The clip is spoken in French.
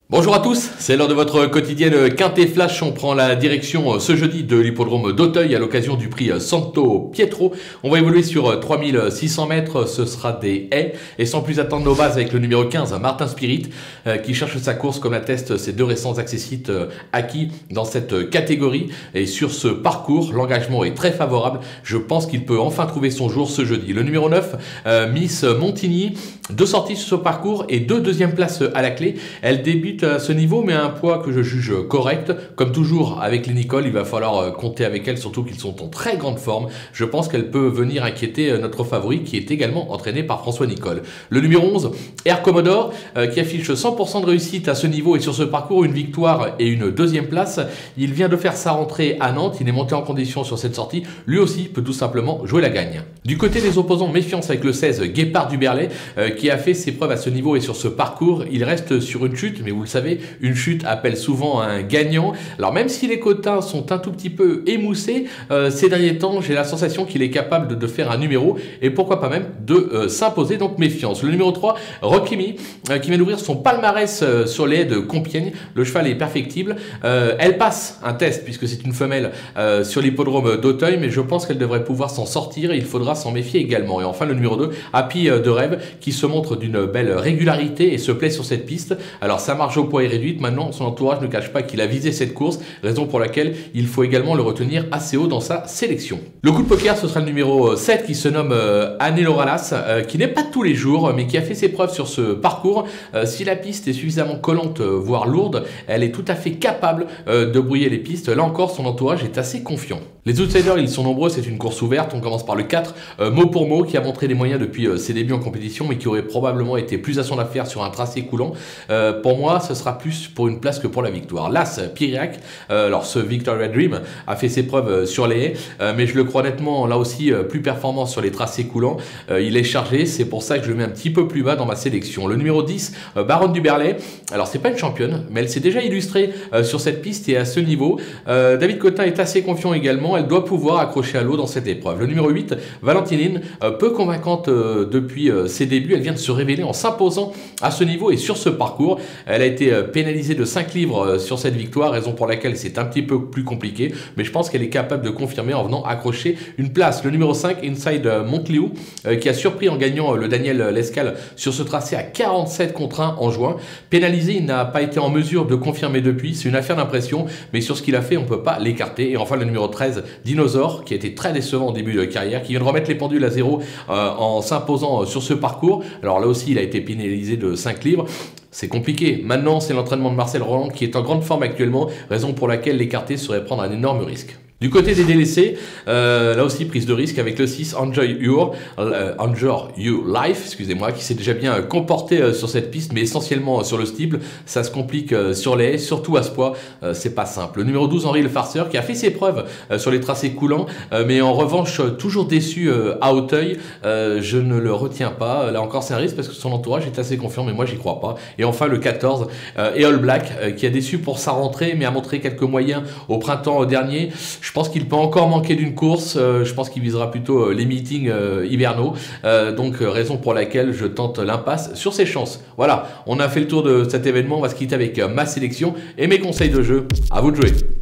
Bonjour à tous, c'est l'heure de votre quotidienne Quintet Flash. On prend la direction ce jeudi de l'hippodrome d'Auteuil à l'occasion du prix Santo Pietro. On va évoluer sur 3600 mètres, ce sera des haies. Et sans plus attendre nos bases avec le numéro 15, Martin Spirit, qui cherche sa course comme l'attestent ses deux récents accessites acquis dans cette catégorie. Et sur ce parcours, l'engagement est très favorable. Je pense qu'il peut enfin trouver son jour ce jeudi. Le numéro 9, Miss Montigny, deux sorties sur ce parcours et deux deuxièmes places à la clé. Elle débute à ce niveau, mais à un poids que je juge correct. Comme toujours avec les Nicole, il va falloir compter avec elle, surtout qu'ils sont en très grande forme. Je pense qu'elle peut venir inquiéter notre favori, qui est également entraîné par François Nicole. Le numéro 11, Air Commodore, qui affiche 100% de réussite à ce niveau et sur ce parcours, une victoire et une deuxième place. Il vient de faire sa rentrée à Nantes, il est monté en condition sur cette sortie. Lui aussi peut tout simplement jouer la gagne. Du côté des opposants, méfiance avec le 16, Guépard du Berlay, qui a fait ses preuves à ce niveau et sur ce parcours. Il reste sur une chute, mais vous le savez, une chute appelle souvent un gagnant. Alors même si les quotas sont un tout petit peu émoussés, ces derniers temps, j'ai la sensation qu'il est capable de faire un numéro et pourquoi pas même de s'imposer, donc méfiance. Le numéro 3, Rockimi, qui vient d'ouvrir son palmarès sur les haies de Compiègne. Le cheval est perfectible. Elle passe un test puisque c'est une femelle sur l'hippodrome d'Auteuil, mais je pense qu'elle devrait pouvoir s'en sortir et il faudra s'en méfier également. Et enfin le numéro 2, Happy de Rêve, qui se montre d'une belle régularité et se plaît sur cette piste. Alors sa marge au poids est réduite, maintenant son entourage ne cache pas qu'il a visé cette course, raison pour laquelle il faut également le retenir assez haut dans sa sélection. Le coup de poker, ce sera le numéro 7 qui se nomme Anelo Ralas, qui n'est pas tous les jours, mais qui a fait ses preuves sur ce parcours. Si la piste est suffisamment collante, voire lourde, elle est tout à fait capable de brouiller les pistes. Là encore, son entourage est assez confiant. Les outsiders, ils sont nombreux, c'est une course ouverte. On commence par le 4, mot pour mot, qui a montré des moyens depuis ses débuts en compétition, mais qui aurait probablement été plus à son affaire sur un tracé coulant. Pour moi, ce sera plus pour une place que pour la victoire. L'As, Piriac, alors ce Victoria Dream a fait ses preuves sur les haies, mais je le crois nettement, là aussi, plus performant sur les tracés coulants. Il est chargé, c'est pour ça que je le mets un petit peu plus bas dans ma sélection. Le numéro 10, Baronne du Berlay, alors c'est pas une championne, mais elle s'est déjà illustrée sur cette piste et à ce niveau. David Cotin est assez confiant également, elle doit pouvoir accrocher à l'eau dans cette épreuve. Le numéro 8, Valentinine, peu convaincante depuis ses débuts, elle vient de se révéler en s'imposant à ce niveau et sur ce parcours. Elle a été pénalisée de 5 livres sur cette victoire, raison pour laquelle c'est un petit peu plus compliqué, mais je pense qu'elle est capable de confirmer en venant accrocher une place. Le numéro 5, Inside Montliou, qui a surpris en gagnant le Daniel Lescal sur ce tracé à 47 contre 1 en juin. Pénalisé, il n'a pas été en mesure de confirmer depuis, c'est une affaire d'impression, mais sur ce qu'il a fait, on ne peut pas l'écarter. Et enfin le numéro 13, Dinosaur, qui a été très décevant en début de carrière, qui vient de remettre les pendules à zéro en s'imposant sur ce parcours. Alors là aussi, il a été pénalisé de 5 livres. C'est compliqué. Maintenant, c'est l'entraînement de Marcel Roland qui est en grande forme actuellement, raison pour laquelle l'écarter serait prendre un énorme risque. Du côté des délaissés, là aussi prise de risque avec le 6 Enjoy Your Life, excusez-moi, qui s'est déjà bien comporté sur cette piste, mais essentiellement sur le steeple. Ça se complique sur les haies, surtout à ce poids, c'est pas simple. Le numéro 12 Henri le Farceur, qui a fait ses preuves sur les tracés coulants, mais en revanche toujours déçu à Auteuil. Je ne le retiens pas. Là encore c'est un risque parce que son entourage est assez confiant, mais moi j'y crois pas. Et enfin le 14 Eol Black, qui a déçu pour sa rentrée, mais a montré quelques moyens au printemps dernier. Je pense qu'il peut encore manquer d'une course, je pense qu'il visera plutôt les meetings hivernaux, donc raison pour laquelle je tente l'impasse sur ses chances. Voilà, on a fait le tour de cet événement, on va se quitter avec ma sélection et mes conseils de jeu. À vous de jouer.